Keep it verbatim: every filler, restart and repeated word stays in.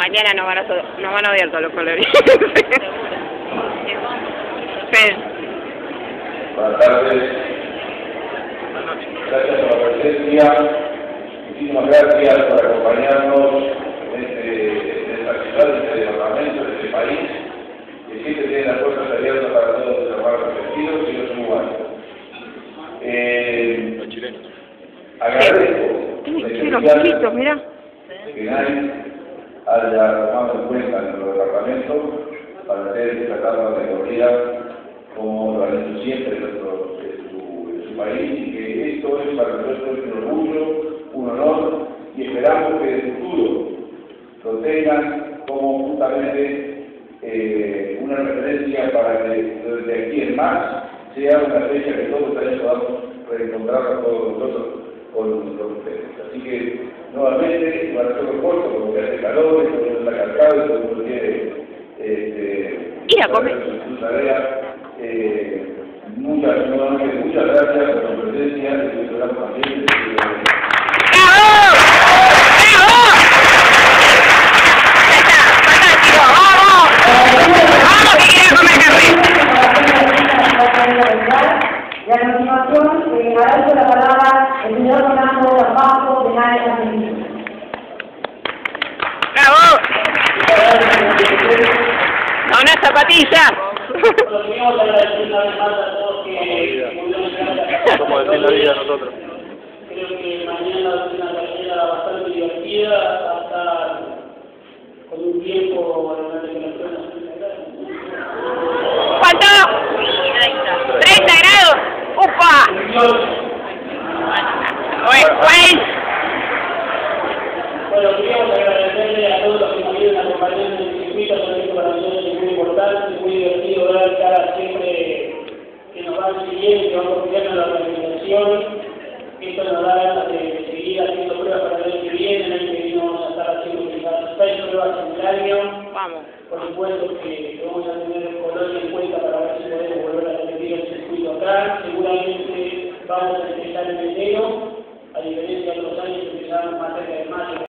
Mañana nos van a, so nos van a odiar todos los colores. Sí. Buenas tardes. Gracias por la presencia. Muchísimas gracias por acompañarnos en, este, en esta ciudad, en este departamento, en este país, que siempre tiene las puertas abiertas para todos los hermanos argentinos y los uruguayos. Eh, Los chilenos. agradezco Tiene los chiquitos, mirá. que nadie haya tomado en cuenta en nuestro departamento para hacer esta etapa de categoría como lo han hecho siempre en, nuestro, en, su, en su país, y que esto es para nosotros un orgullo, un honor, y esperamos que en el futuro lo tengan como justamente eh, una referencia para que desde aquí en más sea una fecha que todos los años podamos reencontrarnos todos nosotros con, con ustedes. Así que, nuevamente, para hacer un corto, porque hace calor, todo el mundo está cansado, todo el mundo quiere este, ir a comer. Su tarea. Eh, muchas, nuevamente, muchas gracias por su presencia y su programa también. ¡Bravo! ¡Bravo! Ya está, fantástico, ¡vamos! ¡Vamos que quiero comer Y a continuación, eh, agradezco la palabra el señor Fernando Zapata de Naes Argentina. ¡Bravo! ¡A una zapatilla! Queremos agradecer una vez más a todos que pudieron llegar. Somos de la vida nosotros. Creo que mañana va a ser una carrera bastante divertida, hasta con un tiempo en la temperatura ¿Cuánto? treinta grados. ¡Upa! Pues, Bueno, queríamos agradecerle a todos los que nos vienen acompañando en el circuito, porque esto para nosotros es muy importante, muy divertido ver cada siempre que nos van siguiendo, que van confiando en la organización. Esto nos da ganas de seguir haciendo pruebas para el año que viene, el año que viene vamos a estar haciendo quizás seis pruebas en el año. vamos. Por supuesto que vamos a tener el color en cuenta para ver si podemos volver a repetir el circuito acá. Seguramente vamos a empezar en enero, a diferencia de otros años que empezamos más cerca de mayo.